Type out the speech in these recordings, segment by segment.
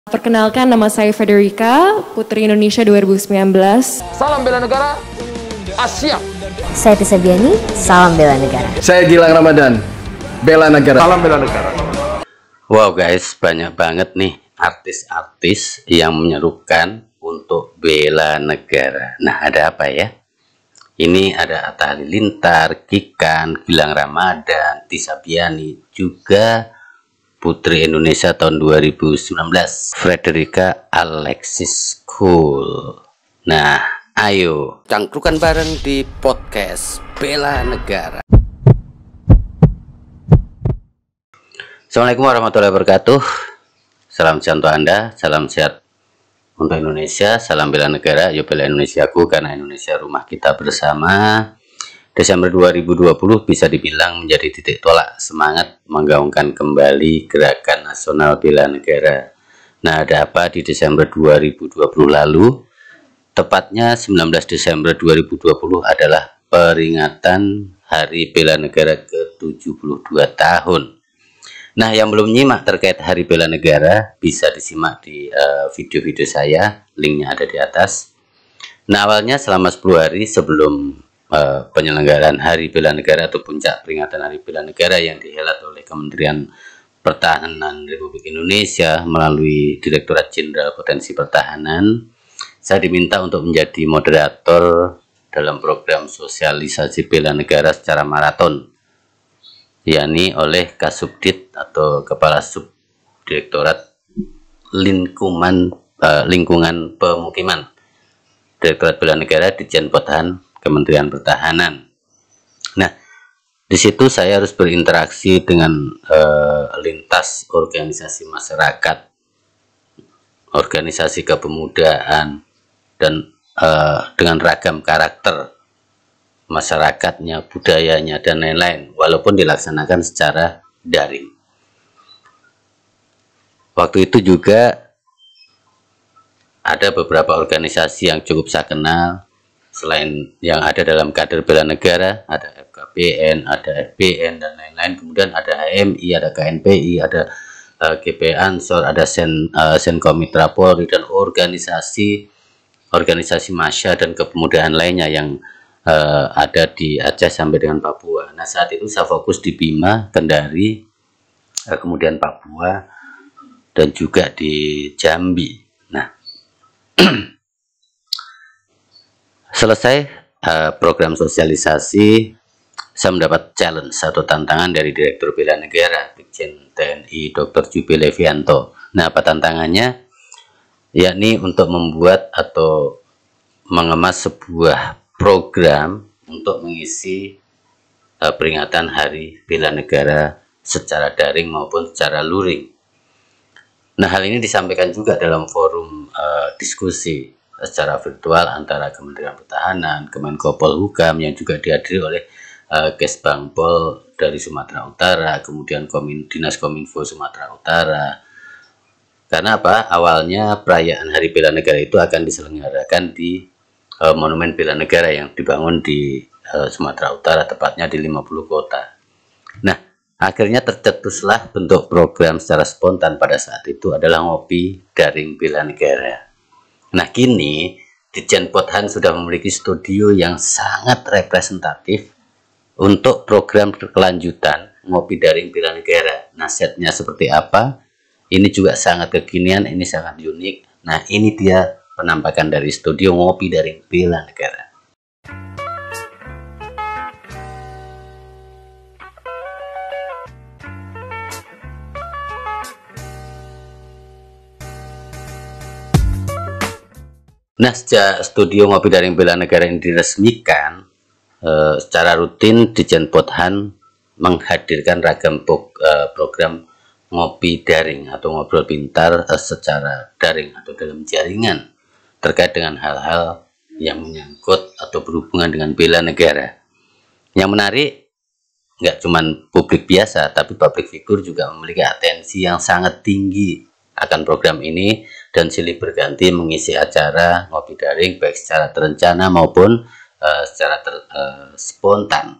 Perkenalkan, nama saya Federica, Putri Indonesia 2019. Salam bela negara, Asia. Saya Tisa Biani, salam bela negara. Saya Gilang Ramadan, bela negara. Salam bela negara. Wow guys, banyak banget nih artis-artis yang menyerukan untuk bela negara. Nah, ada apa ya? Ini ada Atta Halilintar, Kikan, Gilang Ramadan, Tisa Biani, juga Putri Indonesia tahun 2019, Frederica Alexis Cool. Nah, ayo cangkrukan bareng di podcast Bela Negara. Assalamualaikum warahmatullahi wabarakatuh. Salam sehat untuk Anda, salam sehat untuk Indonesia, salam bela negara. Yuk bela Indonesiaku, karena Indonesia rumah kita bersama. Desember 2020 bisa dibilang menjadi titik tolak semangat menggaungkan kembali gerakan nasional bela negara. Nah, ada apa di Desember 2020 lalu? Tepatnya 19 Desember 2020 adalah peringatan Hari Bela Negara ke-72 tahun. Nah, yang belum nyimak terkait Hari Bela Negara bisa disimak di video-video saya, linknya ada di atas. Nah, awalnya selama 10 hari sebelum penyelenggaraan Hari Bela Negara atau puncak peringatan Hari Bela Negara yang dihelat oleh Kementerian Pertahanan Republik Indonesia melalui Direktorat Jenderal Potensi Pertahanan, saya diminta untuk menjadi moderator dalam program sosialisasi bela negara secara maraton, yakni oleh Kasubdit atau Kepala Subdirektorat Lingkungan Pemukiman Direktorat Bela Negara di Jenpotan Kementerian Pertahanan. Nah, di situ saya harus berinteraksi dengan lintas organisasi masyarakat, organisasi kepemudaan, dan dengan ragam karakter masyarakatnya, budayanya, dan lain-lain, walaupun dilaksanakan secara daring. Waktu itu juga ada beberapa organisasi yang cukup saya kenal. Selain yang ada dalam kader bela negara, ada FKBN, ada FBN, dan lain-lain. Kemudian ada HMI, ada KNPI, ada GP Ansor, ada Senkom Mitra Polri, dan organisasi Masya dan kepemudaan lainnya yang ada di Aceh sampai dengan Papua. Nah, saat itu saya fokus di Bima, Kendari, kemudian Papua, dan juga di Jambi. Nah, selesai program sosialisasi, saya mendapat challenge atau tantangan dari Direktur Bela Negara, Brigjen TNI Dr. Jubil Levianto. Nah, apa tantangannya? Yakni untuk membuat atau mengemas sebuah program untuk mengisi peringatan Hari Bela Negara secara daring maupun secara luring. Nah, hal ini disampaikan juga dalam forum diskusi secara virtual antara Kementerian Pertahanan, Kemenko Polhukam yang juga dihadiri oleh Kesbangpol dari Sumatera Utara, kemudian Dinas Kominfo Sumatera Utara. Karena apa? Awalnya perayaan Hari Bela Negara itu akan diselenggarakan di Monumen Bela Negara yang dibangun di Sumatera Utara, tepatnya di 50 kota. Nah, akhirnya tercetuslah bentuk program secara spontan pada saat itu adalah ngopi daring bela negara. Nah, kini Ditjen Pothan sudah memiliki studio yang sangat representatif untuk program berkelanjutan ngopi daring bela negara. Nah, setnya seperti apa? Ini juga sangat kekinian, ini sangat unik. Nah, ini dia penampakan dari studio ngopi daring bela negara. Nah, sejak studio ngopi daring bela negara ini diresmikan, secara rutin Ditjen Pothan menghadirkan ragam program ngopi daring atau ngobrol pintar secara daring atau dalam jaringan terkait dengan hal-hal yang menyangkut atau berhubungan dengan bela negara. Yang menarik, nggak cuma publik biasa, tapi public figure juga memiliki atensi yang sangat tinggi akan program ini dan silih berganti mengisi acara ngopi daring baik secara terencana maupun secara spontan.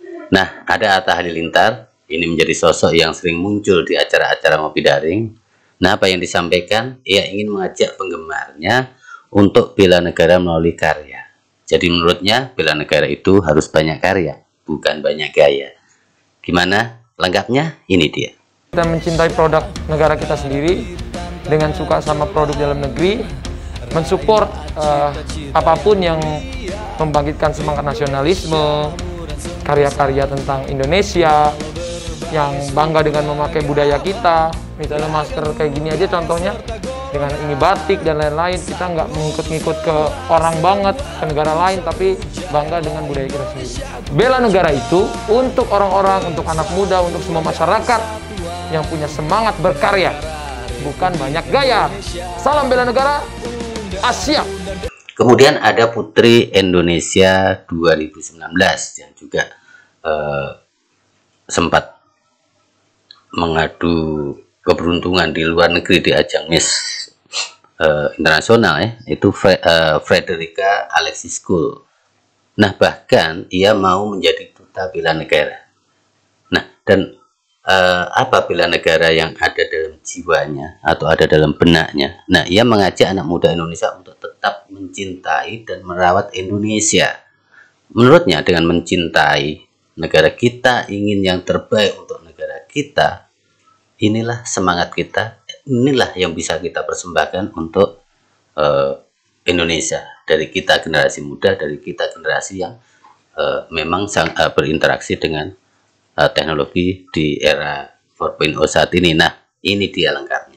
Nah, ada Atta Halilintar, ini menjadi sosok yang sering muncul di acara-acara ngopi daring. Nah, apa yang disampaikan? Ia ingin mengajak penggemarnya untuk bela negara melalui karya. Jadi menurutnya bela negara itu harus banyak karya, bukan banyak gaya. Gimana lengkapnya? Ini dia. Kita mencintai produk negara kita sendiri dengan suka sama produk dalam negeri, mensupport apapun yang membangkitkan semangat nasionalisme, karya-karya tentang Indonesia, yang bangga dengan memakai budaya kita. Misalnya masker kayak gini aja contohnya, dengan ini batik dan lain-lain, kita nggak mengikut-ngikut ke orang banget, ke negara lain, tapi bangga dengan budaya kita sendiri. Bela negara itu untuk orang-orang, untuk anak muda, untuk semua masyarakat yang punya semangat berkarya, bukan banyak gaya. Salam bela negara, Asia. Kemudian ada Putri Indonesia 2019 yang juga sempat mengadu keberuntungan di luar negeri di ajang Miss internasional ya, itu Frederica Alexis School. Nah, bahkan ia mau menjadi duta bela negara. Nah, dan apa bela negara yang ada dalam jiwanya atau ada dalam benaknya? Nah, ia mengajak anak muda Indonesia untuk tetap mencintai dan merawat Indonesia. Menurutnya dengan mencintai negara kita, ingin yang terbaik untuk negara kita, inilah semangat kita, inilah yang bisa kita persembahkan untuk Indonesia. Dari kita generasi muda, dari kita generasi yang memang berinteraksi dengan teknologi di era 4.0 saat ini. Nah, ini dia lengkapnya.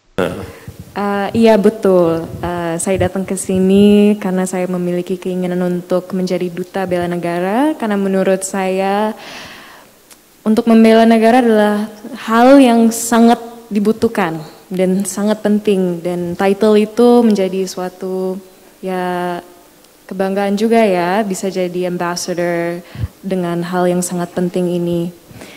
Iya betul, saya datang ke sini karena saya memiliki keinginan untuk menjadi duta bela negara, karena menurut saya untuk membela negara adalah hal yang sangat dibutuhkan dan sangat penting, dan title itu menjadi suatu ya kebanggaan juga ya, bisa jadi ambassador dengan hal yang sangat penting ini.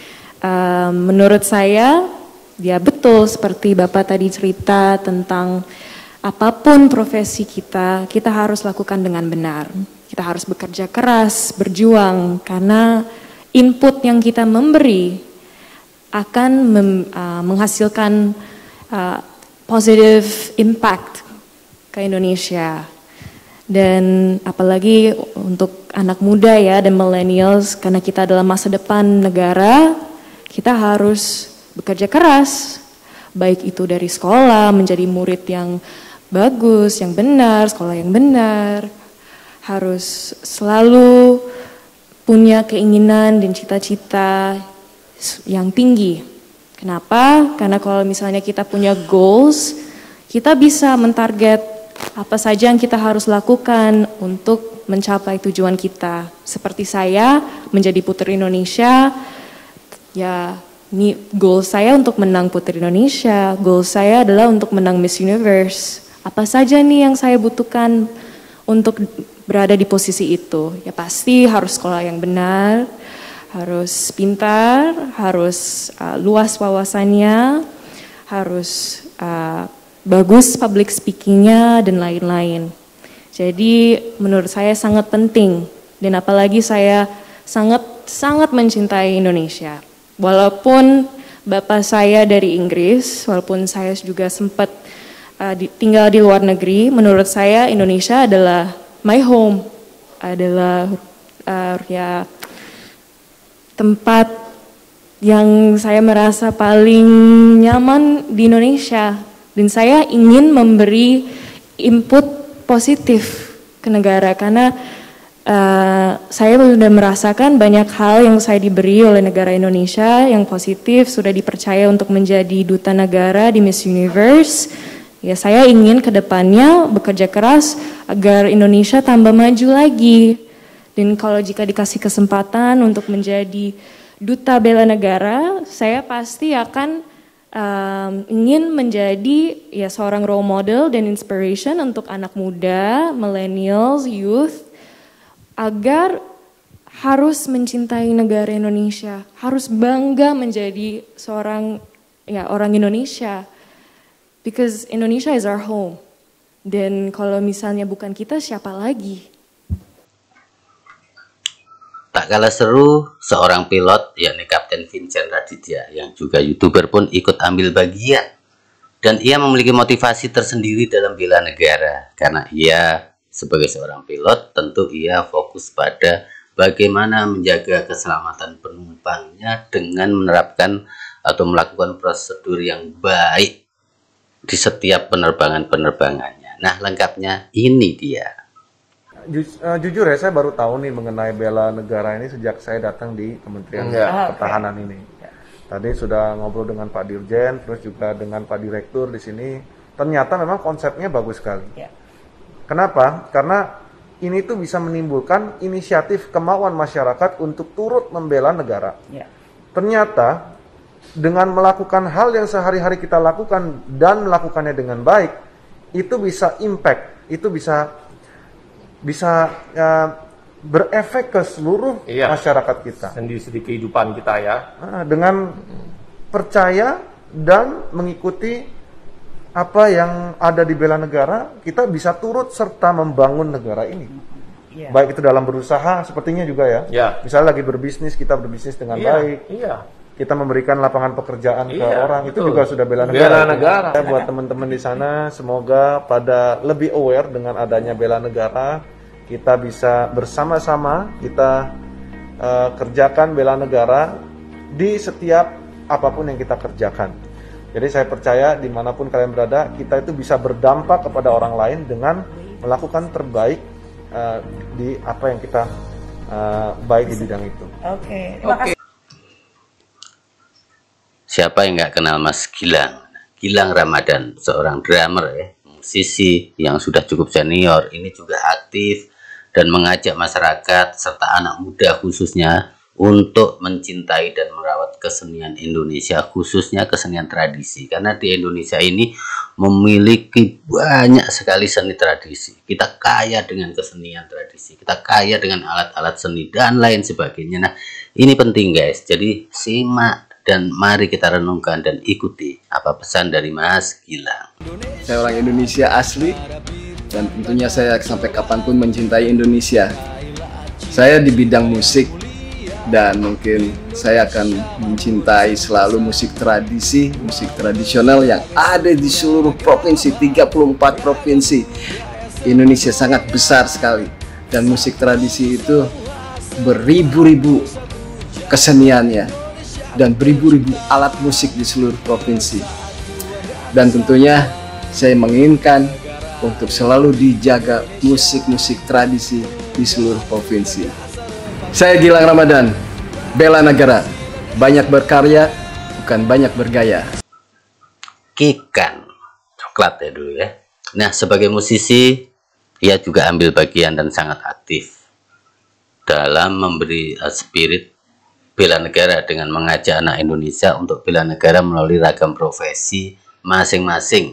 Menurut saya, ya betul seperti Bapak tadi cerita tentang apapun profesi kita harus lakukan dengan benar. Kita harus bekerja keras, berjuang, karena input yang kita memberi akan menghasilkan positive impact ke Indonesia. Dan apalagi untuk anak muda ya dan millennials, karena kita adalah masa depan negara, kita harus bekerja keras, baik itu dari sekolah, menjadi murid yang bagus, yang benar, sekolah yang benar, harus selalu punya keinginan dan cita-cita yang tinggi. Kenapa? Karena kalau misalnya kita punya goals, kita bisa mentarget apa saja yang kita harus lakukan untuk mencapai tujuan kita. Seperti saya menjadi Putri Indonesia, ya ini goal saya untuk menang Putri Indonesia, goal saya adalah untuk menang Miss Universe. Apa saja nih yang saya butuhkan untuk berada di posisi itu? Ya pasti harus sekolah yang benar, harus pintar, harus luas wawasannya, harus bagus public speakingnya dan lain-lain. Jadi menurut saya sangat penting, dan apalagi saya sangat mencintai Indonesia. Walaupun bapak saya dari Inggris, walaupun saya juga sempat tinggal di luar negeri, menurut saya Indonesia adalah my home, adalah ya tempat yang saya merasa paling nyaman di Indonesia. Dan saya ingin memberi input positif ke negara, karena saya sudah merasakan banyak hal yang saya diberi oleh negara Indonesia yang positif, sudah dipercaya untuk menjadi duta negara di Miss Universe. Ya saya ingin ke depannya bekerja keras agar Indonesia tambah maju lagi. Dan kalau jika dikasih kesempatan untuk menjadi duta bela negara, saya pasti akan ingin menjadi ya seorang role model dan inspiration untuk anak muda, millennials, youth, agar harus mencintai negara Indonesia, harus bangga menjadi seorang ya orang Indonesia, because Indonesia is our home. Dan kalau misalnya bukan kita, siapa lagi? Tak kalah seru, seorang pilot yakni Kapten Vincent Raditya yang juga YouTuber pun ikut ambil bagian Dan ia memiliki motivasi tersendiri dalam bela negara karena ia sebagai seorang pilot tentu ia fokus pada bagaimana menjaga keselamatan penumpangnya dengan menerapkan atau melakukan prosedur yang baik di setiap penerbangannya. Nah, lengkapnya ini dia. Jujur ya, saya baru tahu nih mengenai bela negara ini sejak saya datang di Kementerian Pertahanan ini. Tadi sudah ngobrol dengan Pak Dirjen, terus juga dengan Pak Direktur di sini. Ternyata memang konsepnya bagus sekali. Kenapa? Karena ini tuh bisa menimbulkan inisiatif kemauan masyarakat untuk turut membela negara. Ternyata dengan melakukan hal yang sehari-hari kita lakukan dan melakukannya dengan baik, itu bisa impact, itu bisa berefek ke seluruh masyarakat kita. Sendi-sendi kehidupan kita ya. Dengan percaya dan mengikuti apa yang ada di bela negara, kita bisa turut serta membangun negara ini. Baik itu dalam berusaha, sepertinya juga ya. Misalnya lagi berbisnis, kita berbisnis dengan baik. Kita memberikan lapangan pekerjaan ke orang, itu juga sudah bela negara. Buat teman-teman di sana, semoga pada lebih aware dengan adanya bela negara. Kita bisa bersama-sama, kita kerjakan bela negara di setiap apapun yang kita kerjakan. Jadi saya percaya dimanapun kalian berada, kita itu bisa berdampak kepada orang lain dengan melakukan terbaik di apa yang kita baik di bidang itu. Terima kasih. Siapa yang nggak kenal Mas Gilang? Gilang Ramadan, seorang drummer ya, musisi yang sudah cukup senior. Ini juga aktif dan mengajak masyarakat serta anak muda khususnya untuk mencintai dan merawat kesenian Indonesia, khususnya kesenian tradisi. Karena di Indonesia ini memiliki banyak sekali seni tradisi. Kita kaya dengan kesenian tradisi, kita kaya dengan alat-alat seni dan lain sebagainya. Nah, ini penting guys, jadi simak dan mari kita renungkan dan ikuti apa pesan dari Mas Gilang. Saya orang Indonesia asli dan tentunya saya sampai kapanpun mencintai Indonesia. Saya di bidang musik dan mungkin saya akan mencintai selalu musik tradisi, musik tradisional yang ada di seluruh provinsi, 34 provinsi. Indonesia sangat besar sekali dan musik tradisi itu beribu-ribu keseniannya dan beribu-ribu alat musik di seluruh provinsi. Dan tentunya saya menginginkan untuk selalu dijaga musik-musik tradisi di seluruh provinsi. Saya Gilang Ramadan, bela negara, banyak berkarya, bukan banyak bergaya. Kikan, coklat ya dulu ya. Nah, sebagai musisi, ia juga ambil bagian dan sangat aktif dalam memberi spirit bela negara dengan mengajak anak Indonesia untuk bela negara melalui ragam profesi masing-masing.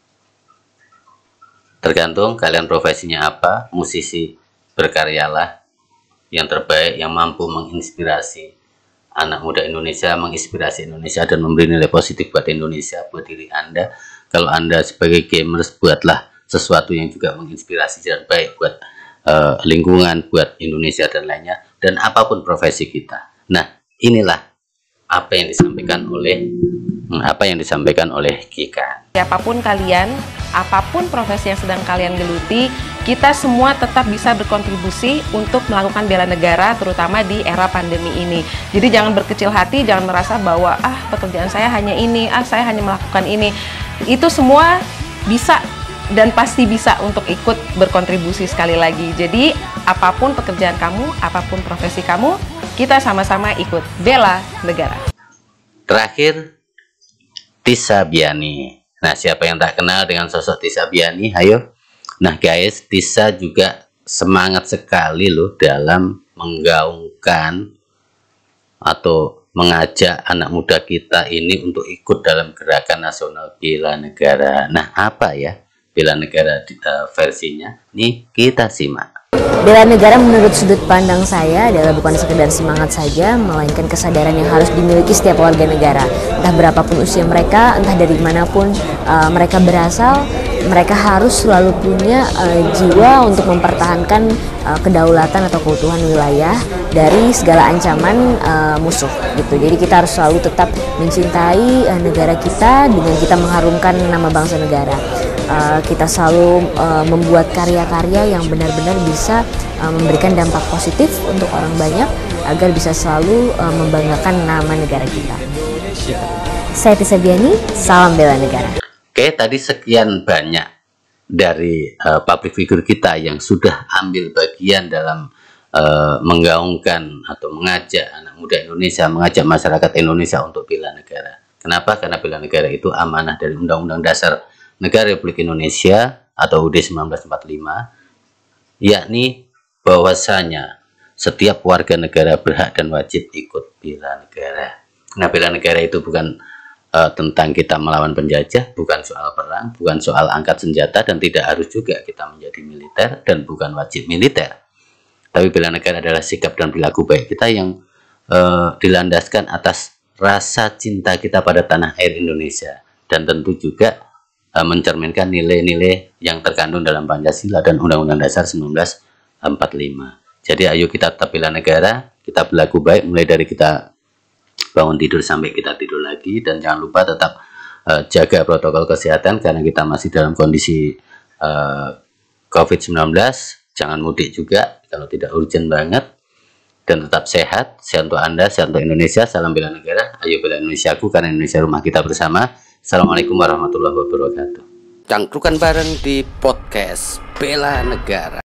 Tergantung kalian profesinya apa, musisi berkaryalah yang terbaik, yang mampu menginspirasi anak muda Indonesia, menginspirasi Indonesia dan memberi nilai positif buat Indonesia, buat diri Anda. Kalau Anda sebagai gamers, buatlah sesuatu yang juga menginspirasi dan baik buat lingkungan, buat Indonesia dan lainnya, dan apapun profesi kita. Nah, inilah apa yang disampaikan oleh Kikan. Siapapun kalian, apapun profesi yang sedang kalian geluti, kita semua tetap bisa berkontribusi untuk melakukan bela negara, terutama di era pandemi ini. Jadi jangan berkecil hati, jangan merasa bahwa pekerjaan saya hanya ini, saya hanya melakukan ini. Itu semua bisa dan pasti bisa untuk ikut berkontribusi sekali lagi. Jadi apapun pekerjaan kamu, apapun profesi kamu, kita sama-sama ikut bela negara. Terakhir, Tisa Biani. Nah, siapa yang tak kenal dengan sosok Tisa Biani? Ayo. Nah guys, Tisa juga semangat sekali loh dalam menggaungkan atau mengajak anak muda kita ini untuk ikut dalam gerakan nasional bela negara. Nah, apa ya bela negara versinya? Nih kita simak. Bela negara menurut sudut pandang saya adalah bukan sekedar semangat saja, melainkan kesadaran yang harus dimiliki setiap warga negara. Entah berapapun usia mereka, entah dari manapun mereka berasal, mereka harus selalu punya jiwa untuk mempertahankan kedaulatan atau keutuhan wilayah dari segala ancaman musuh gitu. Jadi kita harus selalu tetap mencintai negara kita dengan kita mengharumkan nama bangsa negara. Kita selalu membuat karya-karya yang benar-benar bisa memberikan dampak positif untuk orang banyak agar bisa selalu membanggakan nama negara kita. Saya Tisa Biani, salam bela negara. Oke, tadi sekian banyak dari public figure kita yang sudah ambil bagian dalam menggaungkan atau mengajak anak muda Indonesia, mengajak masyarakat Indonesia untuk bela negara. Kenapa? Karena bela negara itu amanah dari Undang-Undang Dasar Negara Republik Indonesia atau UUD 1945, yakni bahwasanya setiap warga negara berhak dan wajib ikut bela negara. Nah, bela negara itu bukan tentang kita melawan penjajah, bukan soal perang, bukan soal angkat senjata, dan tidak harus juga kita menjadi militer dan bukan wajib militer. Tapi bela negara adalah sikap dan perilaku baik kita yang dilandaskan atas rasa cinta kita pada tanah air Indonesia, dan tentu juga mencerminkan nilai-nilai yang terkandung dalam Pancasila dan Undang-Undang Dasar 1945. Jadi ayo kita tetap bela negara, kita berlaku baik mulai dari kita bangun tidur sampai kita tidur lagi, dan jangan lupa tetap jaga protokol kesehatan karena kita masih dalam kondisi COVID-19. Jangan mudik juga kalau tidak urgent banget, dan tetap sehat untuk Anda, sehat untuk Indonesia. Salam bela negara, ayo bela Indonesiaku karena Indonesia rumah kita bersama. Assalamualaikum warahmatullahi wabarakatuh. Cangkrukan bareng di podcast Bela Negara.